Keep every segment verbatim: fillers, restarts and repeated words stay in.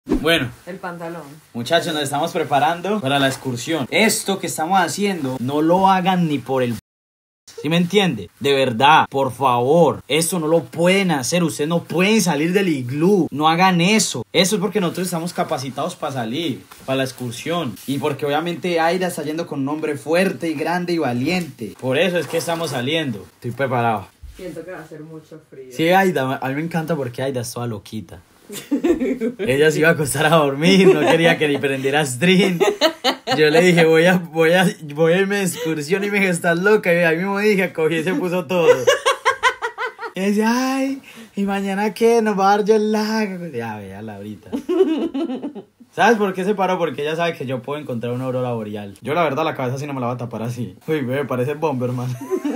Bueno, el pantalón. Muchachos, nos estamos preparando para la excursión. Esto que estamos haciendo, no lo hagan ni por el... ¿Sí me entiende? De verdad, por favor, esto no lo pueden hacer. Ustedes no pueden salir del iglú. No hagan eso. Eso es porque nosotros estamos capacitados para salir, para la excursión. Y porque obviamente Aida está yendo con un hombre fuerte y grande y valiente. Por eso es que estamos saliendo. Estoy preparado. Siento que va a hacer mucho frío. Sí, Aida, a mí me encanta porque Aida es toda loquita. Ella se iba a acostar a dormir, no quería que ni prendiera stream. Yo le dije, voy a, voy a, voy a irme de excursión y me dije, estás loca. Y ahí mismo dije, cogí y se puso todo. Y dice, ay, ¿y mañana qué? Nos va a dar yo el lago. Ya, véala ahorita. ¿Sabes por qué se paró? Porque ella sabe que yo puedo encontrar una aurora boreal. Yo la verdad la cabeza sí no me la voy a tapar así. Uy, bebé, parece Bomberman.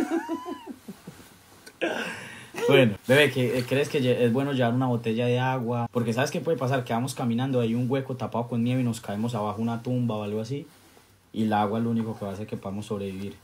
Bueno, bebé, ¿qué, ¿crees que es bueno llevar una botella de agua? Porque ¿sabes qué puede pasar? Que vamos caminando, hay un hueco tapado con nieve y nos caemos abajo una tumba o algo así. Y el agua es lo único que va a hacer que podamos sobrevivir.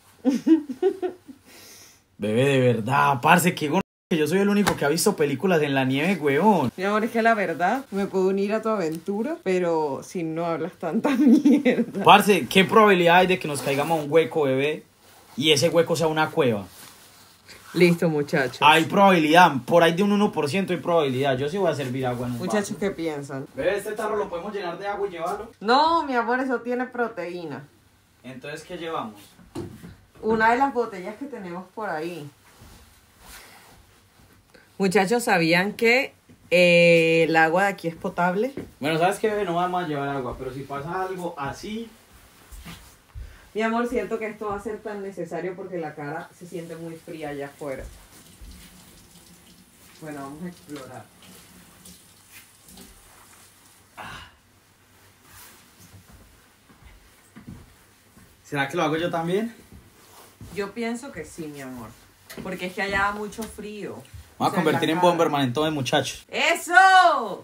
Bebé, de verdad, parce, qué gono que yo soy el único que ha visto películas en la nieve, weón. Mi amor, es que la verdad, me puedo unir a tu aventura, pero si no hablas tanta mierda. Parce, ¿qué probabilidad hay de que nos caigamos a un hueco, bebé? Y ese hueco sea una cueva. Listo, muchachos. Hay probabilidad, por ahí de un uno por ciento hay probabilidad. Yo sí voy a servir agua en un Muchachos, vaso. ¿qué piensan? Bebé, ¿este tarro lo podemos llenar de agua y llevarlo? No, mi amor, eso tiene proteína. Entonces, ¿qué llevamos? Una de las botellas que tenemos por ahí. Muchachos, ¿sabían que eh, el agua de aquí es potable? Bueno, ¿sabes qué, bebé? No vamos a llevar agua, pero si pasa algo así... Mi amor, siento que esto va a ser tan necesario porque la cara se siente muy fría allá afuera. Bueno, vamos a explorar. ¿Será que lo hago yo también? Yo pienso que sí, mi amor. Porque es que allá da mucho frío. Vamos a convertir en Bomberman entonces, muchachos. ¡Eso!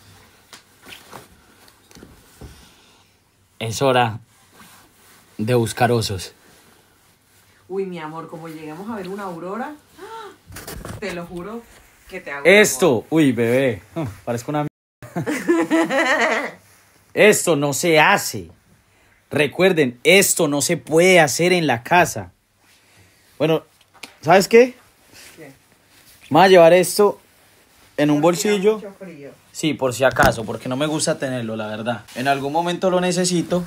Es hora de buscar osos. Uy, mi amor, como lleguemos a ver una aurora, te lo juro que te hago Esto, uy, bebé, uh, parezco una mierda. Esto no se hace. Recuerden, esto no se puede hacer en la casa. Bueno, ¿sabes qué? ¿Qué? Vamos a llevar esto en un Porque da bolsillo. mucho frío. Sí, por si acaso, porque no me gusta tenerlo, la verdad. En algún momento lo necesito.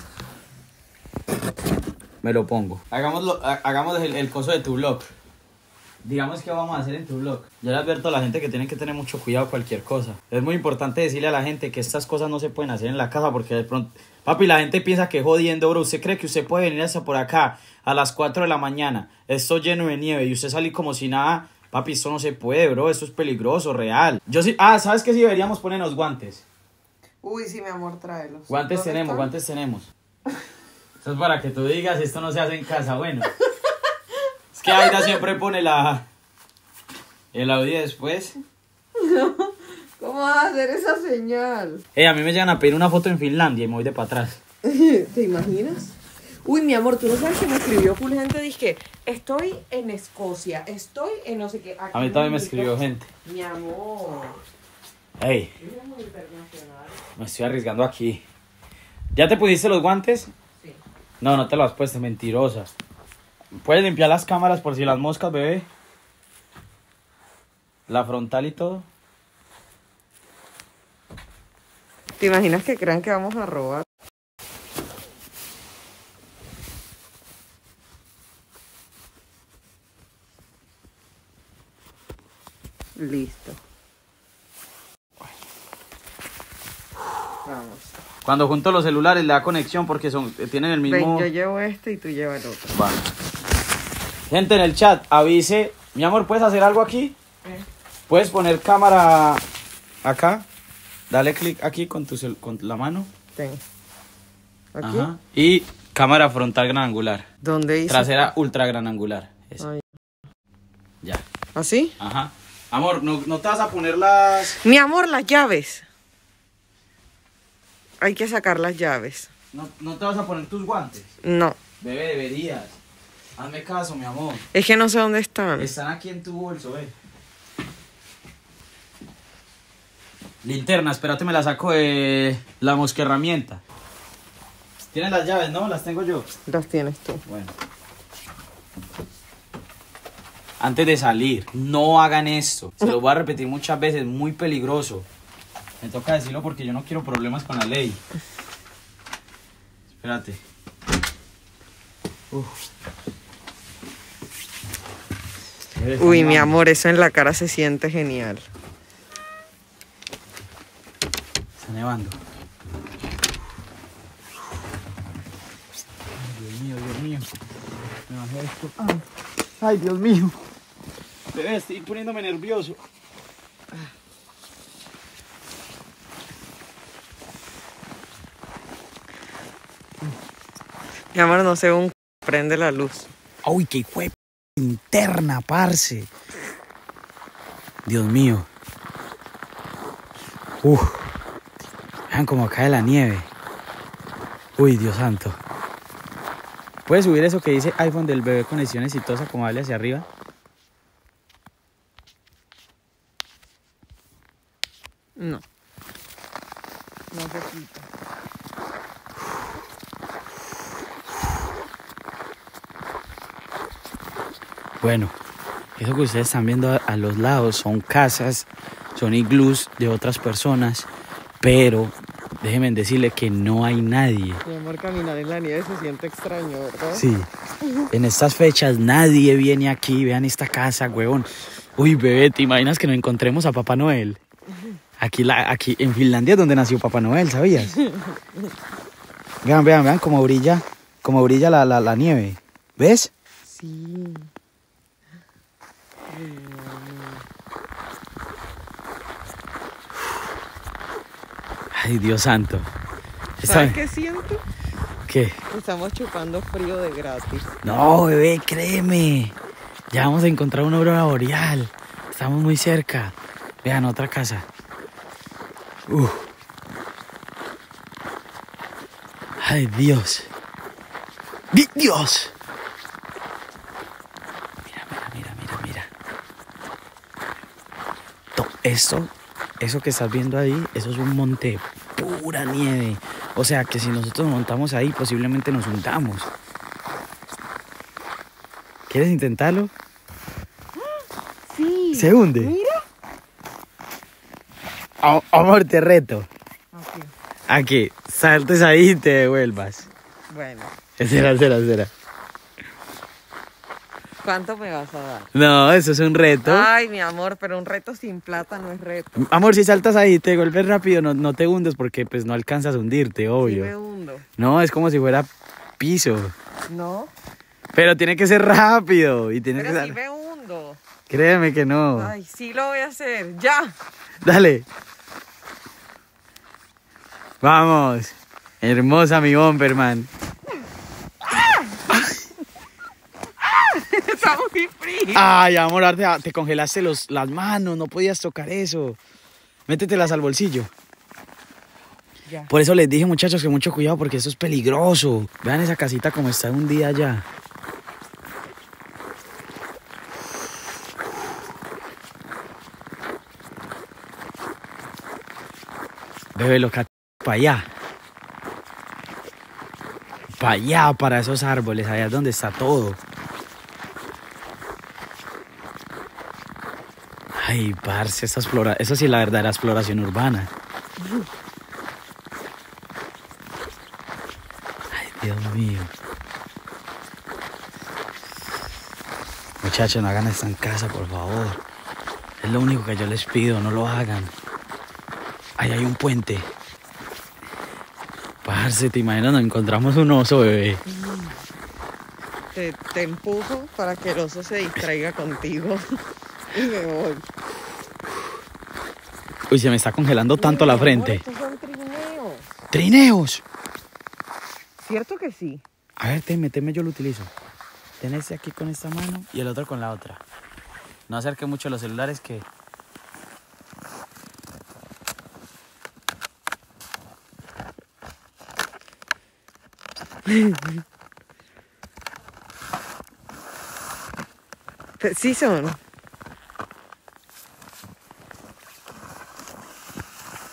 Me lo pongo. Hagámoslo, ha- hagamos el, el coso de tu blog. Digamos que vamos a hacer en tu blog. Yo le advierto a la gente que tienen que tener mucho cuidado con cualquier cosa. Es muy importante decirle a la gente que estas cosas no se pueden hacer en la casa porque de pronto... Papi, la gente piensa que jodiendo, bro. ¿Usted cree que usted puede venir hasta por acá a las cuatro de la mañana? Esto lleno de nieve y usted salir como si nada... Papi, esto no se puede, bro. Esto es peligroso, real. Yo sí... Ah, ¿sabes qué? Sí deberíamos ponernos guantes. Uy, sí, mi amor, tráelos. Guantes ¿Dónde tenemos, están? guantes tenemos. Eso es para que tú digas, esto no se hace en casa, bueno. Es que Aida siempre pone la... el audio después. ¿Cómo vas a hacer esa señal? Eh, a mí me llegan a pedir una foto en Finlandia y me voy de para atrás. ¿Te imaginas? Uy, mi amor, tú no sabes que me escribió full gente. Dije, estoy en Escocia, estoy en no sé qué. Aquí A mí también me invitó- escribió gente. Mi amor. Ey, Es muy internacional. me estoy arriesgando aquí. ¿Ya te pusiste los guantes? Sí. No, no te los has puesto, mentirosa. ¿Puedes limpiar las cámaras por si las moscas, bebé? La frontal y todo. ¿Te imaginas que crean que vamos a robar? Listo. Vamos. Cuando junto los celulares le da conexión porque son tienen el mismo... Ven, yo llevo este y tú llevas el otro. Vale. Gente en el chat, avise. Mi amor, ¿puedes hacer algo aquí? ¿Eh? ¿Puedes poner cámara acá? Dale clic aquí con, tu cel- con la mano. Ten. ¿Aquí? Ajá. Y cámara frontal gran angular. ¿Dónde dice? Trasera ultra gran angular. Eso. Ay. Ya. ¿Así? Ajá. Amor, no, no te vas a poner las... Mi amor, las llaves. Hay que sacar las llaves. No, no te vas a poner tus guantes. No. Bebé, deberías. Hazme caso, mi amor. Es que no sé dónde están. Están aquí en tu bolso, ve. Linterna, espérate, me la saco de la mosquerramienta. ¿Tienes las llaves, no? Las tengo yo. Las tienes tú. Bueno. Antes de salir, no hagan esto. Se lo voy a repetir muchas veces, muy peligroso. Me toca decirlo porque yo no quiero problemas con la ley. Espérate. Uf. Uy, mi amor, eso en la cara se siente genial. Está nevando. Ay, Dios mío, Dios mío. Me bajé esto. Ay, ay, Dios mío. Bebé, estoy poniéndome nervioso. Mi amor, no sé, un prende la luz. Uy, qué fue interna, parce. Dios mío. Uf. Vean cómo cae la nieve. Uy, Dios santo. ¿Puedes subir eso que dice iPhone del bebé conexión exitosa como darle hacia arriba? No. No se quita. Bueno, eso que ustedes están viendo a, a los lados son casas, son iglús de otras personas, pero déjenme decirle que no hay nadie. Mi amor, caminar en la nieve se siente extraño, ¿verdad? Sí, en estas fechas nadie viene aquí, vean esta casa, huevón. Uy, bebé, ¿te imaginas que nos encontremos a Papá Noel? Aquí, la, aquí en Finlandia es donde nació Papá Noel, ¿sabías? Vean, vean, vean cómo brilla, cómo brilla la, la, la nieve. ¿Ves? Sí. Ay, Dios santo. ¿Sabes qué siento? ¿Qué? Estamos chupando frío de gratis. No, bebé, créeme. Ya vamos a encontrar una aurora boreal. Estamos muy cerca. Vean, otra casa. Uf. Ay, Dios. ¡Di- ¡Dios! Mira, mira, mira, mira, mira. To- Esto, eso que estás viendo ahí, eso es un monte de pura nieve. O sea que si nosotros nos montamos ahí, posiblemente nos hundamos. ¿Quieres intentarlo? Sí. ¿Se hunde? Mira. A- amor, te reto. Aquí. A que saltes ahí y te devuelvas. Bueno. Espera, espera, espera. ¿Cuánto me vas a dar? No, eso es un reto. Ay, mi amor, pero un reto sin plata no es reto. Amor, si saltas ahí y te devuelves rápido, no, no te hundes porque pues no alcanzas a hundirte, Sí obvio. me hundo. No, es como si fuera piso. ¿No? Pero tiene que ser rápido y tienes que Pero sí dar- me hundo. Créeme que no. Ay, sí lo voy a hacer. ¡Ya! Dale. Vamos. Hermosa mi Bomberman. Está muy frío. Ay, amor, ahora te, te congelaste los, las manos, no podías tocar eso. Métetelas al bolsillo. Ya. Por eso les dije, muchachos, que mucho cuidado porque esto es peligroso. Vean esa casita como está hundida allá. Bebé, lo que para allá. Para allá, para esos árboles, allá es donde está todo. Ay, parce, esta explora... eso sí es la verdadera exploración urbana. Ay, Dios mío. Muchachos, no hagan esto en casa, por favor. Es lo único que yo les pido, no lo hagan. Ahí hay un puente. Parce, ¿te imaginas? Nos encontramos un oso, bebé. Te, te empujo para que el oso se distraiga contigo. Y me voy. Uy, se me está congelando tanto Mira, la frente. amor, estos son trineos. ¡Trineos! ¿Cierto que sí? A ver, teme, teme, yo lo utilizo. Ten este aquí con esta mano y el otro con la otra. No acerque mucho los celulares que... Pe- Sí son.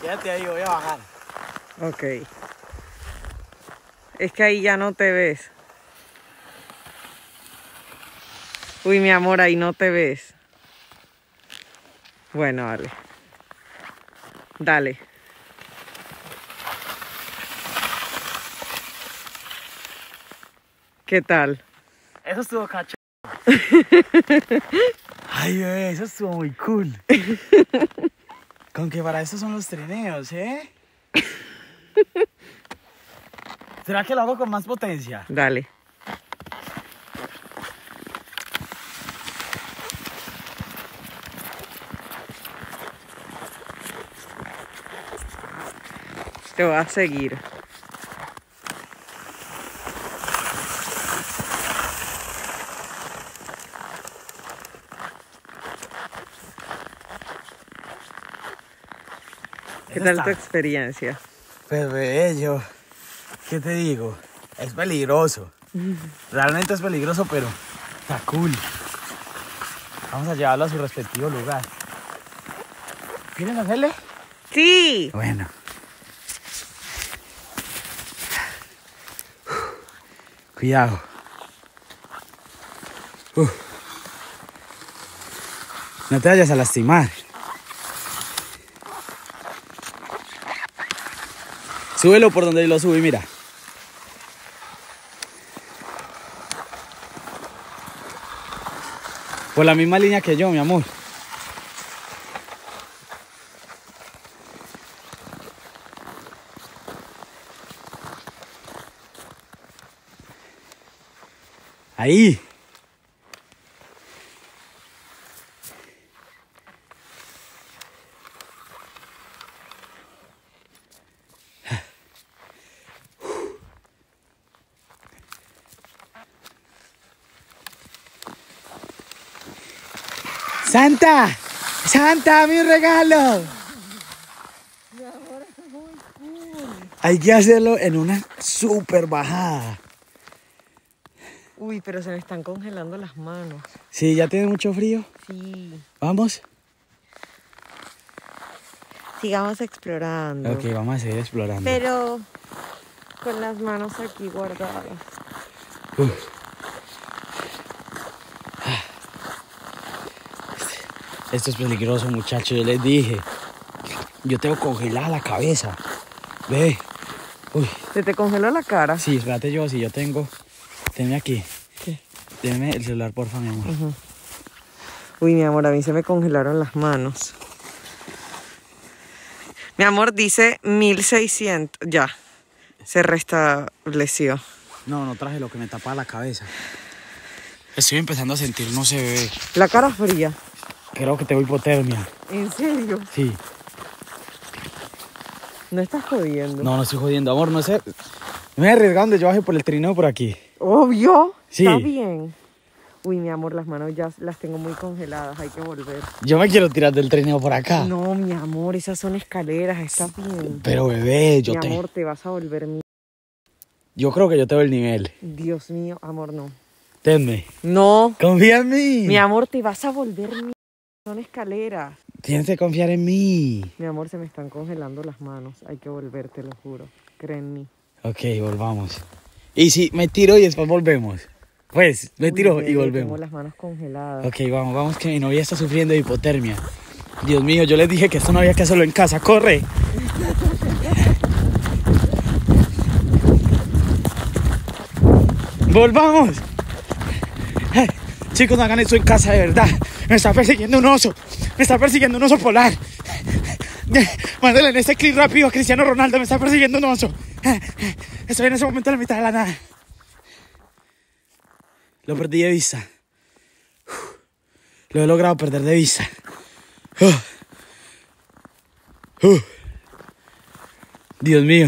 Quédate ahí, voy a bajar. Ok. Es que ahí ya no te ves. Uy, mi amor, ahí no te ves. Bueno, dale. Dale. ¿Qué tal? Eso estuvo cacho. Ay, bebé, eso estuvo muy cool. Con que para eso son los trineos, ¿eh? ¿Será que lo hago con más potencia? Dale. Te voy a seguir. ¿Qué Eso tal está. tu experiencia? Pues bebé, yo, ¿qué te digo? Es peligroso. Realmente es peligroso, pero está cool. Vamos a llevarlo a su respectivo lugar. ¿Quieres hacerle? Sí. Bueno. Cuidado. Uf. No te vayas a lastimar. Súbelo por donde lo subí, mira. Por la misma línea que yo, mi amor. Ahí. Santa, Santa, mi regalo. Hay que hacerlo en una super bajada. Uy, pero se me están congelando las manos. Sí, ya tiene mucho frío. Sí. Vamos. Sigamos explorando. Ok, vamos a seguir explorando. Pero con las manos aquí guardadas. Uf. Esto es peligroso, muchachos. Yo les dije. Yo tengo congelada la cabeza. Ve. Uy. ¿Se te congeló la cara? Sí, espérate yo, si yo tengo. Tenme aquí. ¿Qué? Deme el celular, porfa, mi amor. Uh-huh. Uy, mi amor, a mí se me congelaron las manos. Mi amor, dice mil seiscientos. Ya. Se restableció. No, no traje lo que me tapaba la cabeza. Estoy empezando a sentir, no sé, bebé. La cara fría. Creo que tengo hipotermia. ¿En serio? Sí. No estás jodiendo. No, no estoy jodiendo, amor, no sé. Me voy a arriesgar donde yo baje por el trineo por aquí. Obvio. Sí. Está bien. Uy, mi amor, las manos ya las tengo muy congeladas. Hay que volver. Yo me quiero tirar del trineo por acá. No, mi amor, esas son escaleras. Estás bien. Pero, bebé, yo mi te... amor, te vas a volver mi... Yo creo que yo tengo el nivel. Dios mío, amor, no. Tenme. No. Confía en mí. Mi amor, te vas a volver mi... Son escaleras. Tienes que confiar en mí. Mi amor, se me están congelando las manos. Hay que volver, te lo juro. Cree en mí. Ok, volvamos. Y si me tiro y después volvemos. Pues, me tiro Uy, y bebé, volvemos. Tengo las manos congeladas. Ok, vamos, vamos que mi novia está sufriendo de hipotermia. Dios mío, yo les dije que esto no había que hacerlo en casa. ¡Corre! ¡Volvamos! Ay, chicos, no hagan eso en casa, de verdad. Me está persiguiendo un oso. Me está persiguiendo un oso polar. Mándale en este clip rápido a Cristiano Ronaldo. Me está persiguiendo un oso. Estoy en ese momento en la mitad de la nada. Lo perdí de vista. Lo he logrado perder de vista. Dios mío.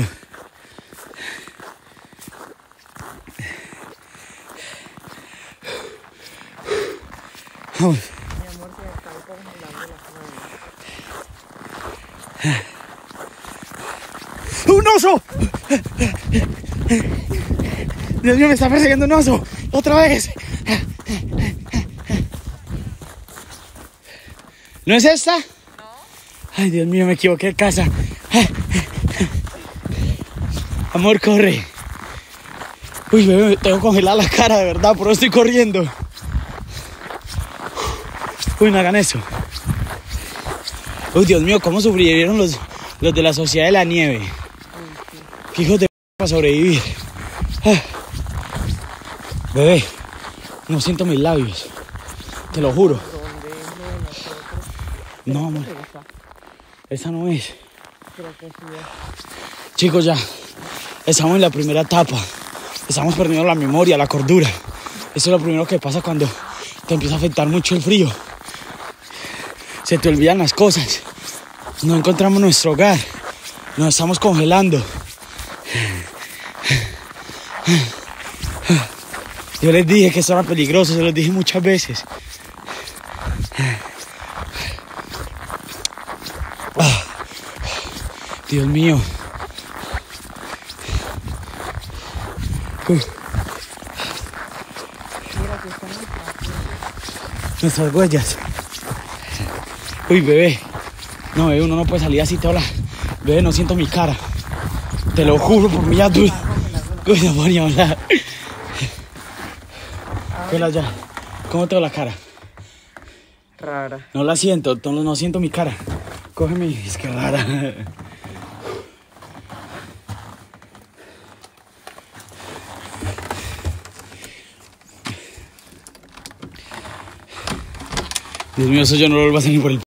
Vamos. Mi amor, se me están congelando las manos. ¡Un oso! Dios mío, me está persiguiendo un oso. ¡Otra vez! ¿No es esta? No. Ay, Dios mío, me equivoqué de casa. Amor, corre. Uy, bebé, tengo congelada la cara, de verdad, por eso estoy corriendo. Uy, no hagan eso. Uy, Dios mío, ¿cómo sobrevivieron los, los de la Sociedad de la Nieve? Qué hijos de p para sobrevivir. Ah. Bebé, no siento mis labios. Te lo juro. No, amor. Esa no es. Chicos, ya. Estamos en la primera etapa. Estamos perdiendo la memoria, la cordura. Eso es lo primero que pasa cuando te empieza a afectar mucho el frío. Se te olvidan las cosas. No encontramos nuestro hogar. Nos estamos congelando. Yo les dije que esto era peligroso, se los dije muchas veces. Ah, Dios mío. Uh. Nuestras huellas. Uy, bebé. No, bebé, uno no puede salir así toda la... Bebé, no siento mi cara. Te lo juro por mi adulto. Uy, no voy a hablar. Hola, ya. ¿Cómo tengo la cara? Rara. No la siento, no, no siento mi cara. Cógeme, es que rara. Dios mío, eso yo no lo vuelvo a hacer ni por el...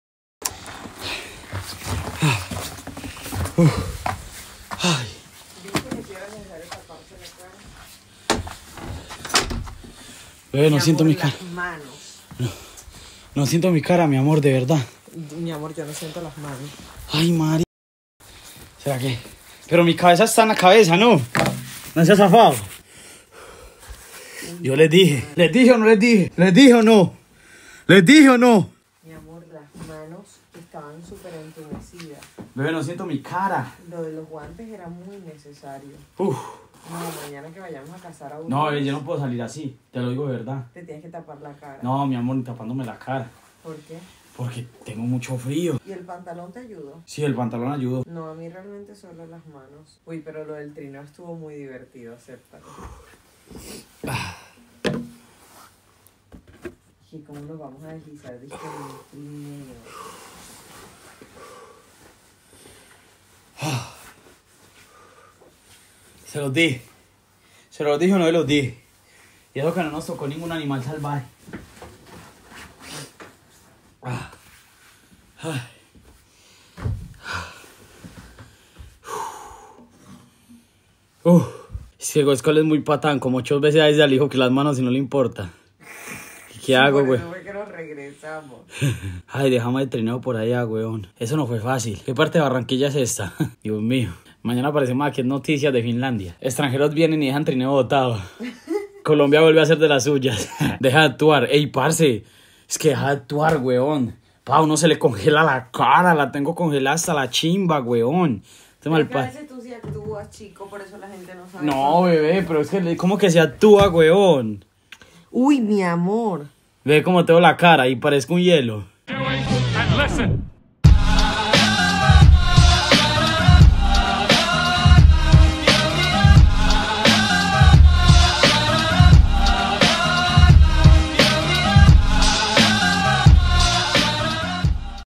Uh. Ay. Bebé, no siento mi cara. No, no siento mi cara, mi amor, de verdad. Mi amor, yo no siento las manos. Ay, Mari. ¿Será que? Pero mi cabeza está en la cabeza, ¿no? No se ha zafado. Yo les dije. ¿Les dije o no les dije? ¿Les dije o no? ¿Les dije o no? Mi amor, las manos estaban súper entumecidas. Bebé, no siento mi cara. Lo de los guantes era muy necesario. Uf. No, mañana que vayamos a cazar a uno. No, bebé, yo no puedo salir así. Te lo digo de verdad. Te tienes que tapar la cara. No, mi amor, ni tapándome la cara. ¿Por qué? Porque tengo mucho frío. ¿Y el pantalón te ayudó? Sí, el pantalón ayudó. No, a mí realmente solo las manos. Uy, pero lo del trineo estuvo muy divertido, acéptalo. Ah. ¿Y cómo nos vamos a deslizar de este trineo? Ah. Se los dije. Se los dije o no se los dije. Y eso que no nos tocó ningún animal salvaje. Ah. Ay. Uh. Es que Goscol es muy patán, como ocho veces a veces al hijo que las manos y no le importa. ¿Y qué hago, güey? Por eso fue que nos regresamos. Ay, dejamos el trineo por allá, weón. Eso no fue fácil. ¿Qué parte de Barranquilla es esta? Dios mío. Mañana aparecemos aquí en noticias de Finlandia. Extranjeros vienen y dejan trineo botado. Colombia vuelve a hacer de las suyas. Deja de actuar. Ey, parce. Es que deja de actuar, weón. Pa, uno se le congela la cara. La tengo congelada hasta la chimba, weón. Este mal a veces tú sí actúas, chico, por eso la gente no sabe. No, bebé, pero es que ¿cómo que se actúa, weón? Uy, mi amor. Ve cómo tengo la cara y parezco un hielo. And listen.